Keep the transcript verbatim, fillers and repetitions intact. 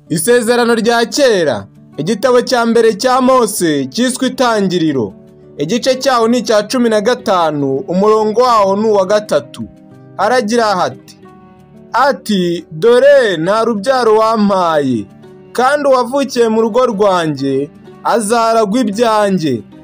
Isezerano rya kera, igitabo cya mbere cya Mose cyiswe Itangiriro, igice cyaho ni icya cumi na gatanu, umurongo waho ni uwa gatatu. Haragira hati ati dore nta rubyaro wampaye, kandi uwavukiye mu rugo rwanjye azaragwa ibyanjye.